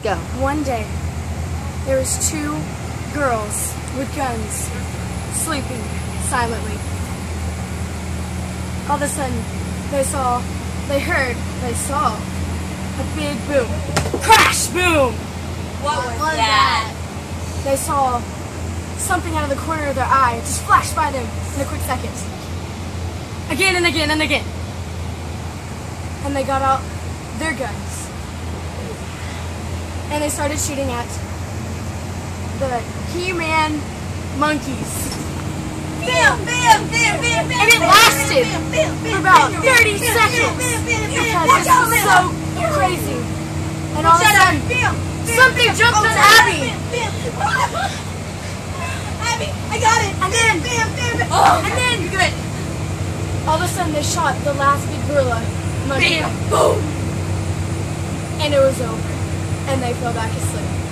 Go. One day, there was two girls with guns sleeping silently. All of a sudden, they saw a big boom. Crash! Boom! What was that? They saw something out of the corner of their eye just flash by them in a quick second. Again and again and again. And they got out their guns. And they started shooting at the He-Man monkeys. Bam! Bam! Bam! Bam! And it lasted for about 30 seconds because this was so crazy. And all of a sudden, something jumped on Abby. Abby, I got it. And then, Oh, and then, good. all of a sudden they shot the last big gorilla monkey. Bam! Boom! And it was over. And they fell back asleep.